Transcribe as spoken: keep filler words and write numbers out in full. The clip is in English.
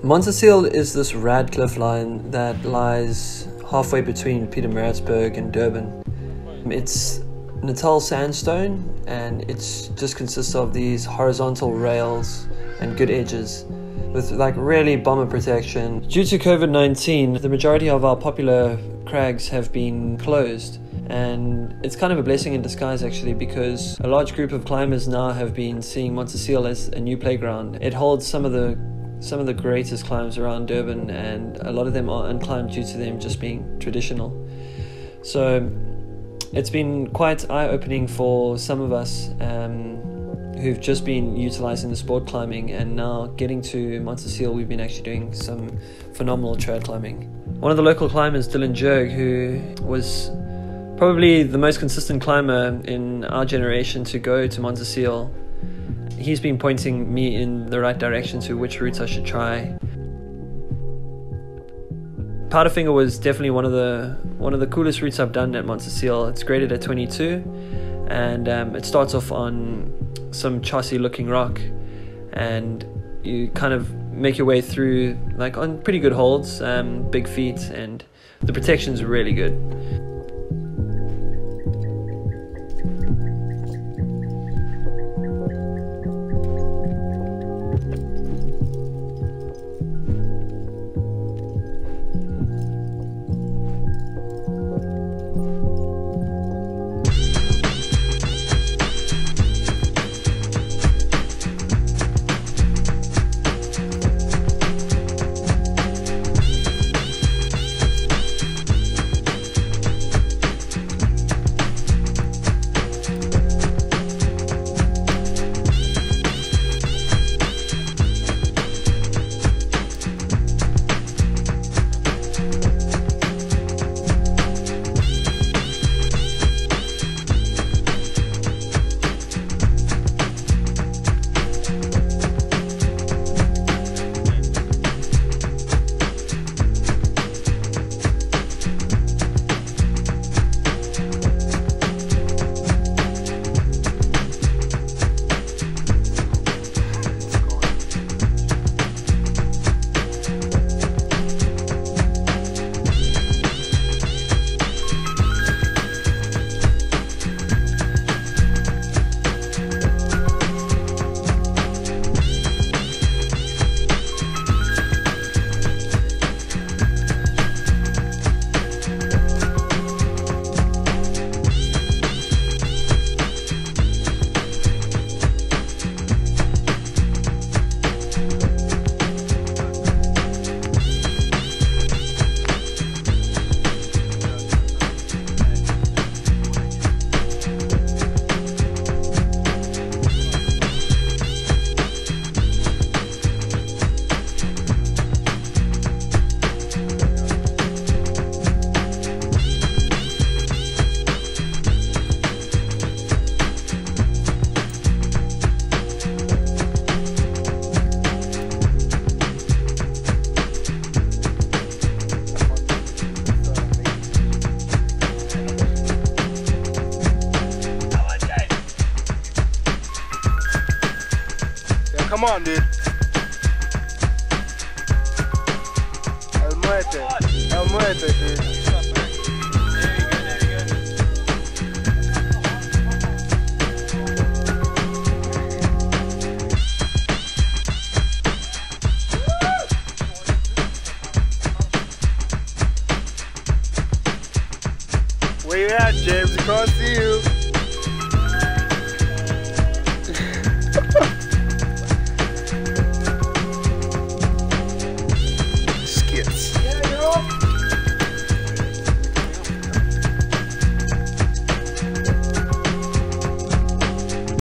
Monteseel is this rad cliff line that lies halfway between Pietermaritzburg and Durban. It's Natal sandstone, and it just consists of these horizontal rails and good edges with like really bomber protection. Due to COVID nineteen, the majority of our popular crags have been closed, and it's kind of a blessing in disguise actually, because a large group of climbers now have been seeing Monteseel as a new playground. It holds some of the some of the greatest climbs around Durban, and a lot of them are unclimbed due to them just being traditional. So it's been quite eye-opening for some of us um, who've just been utilizing the sport climbing, and now getting to Monteseel, we've been actually doing some phenomenal trail climbing. One of the local climbers, Dylan Jerg, who was probably the most consistent climber in our generation to go to Monteseel, he's been pointing me in the right direction to which routes I should try. Powderfinger was definitely one of the one of the coolest routes I've done at Monteseel. It's graded at twenty-two, and um, it starts off on some chossy looking rock, and you kind of make your way through like on pretty good holds, um, big feet, and the protection's really good. Come on, dude. El muerte. El muerte, dude. Where you at, James? We can't see you.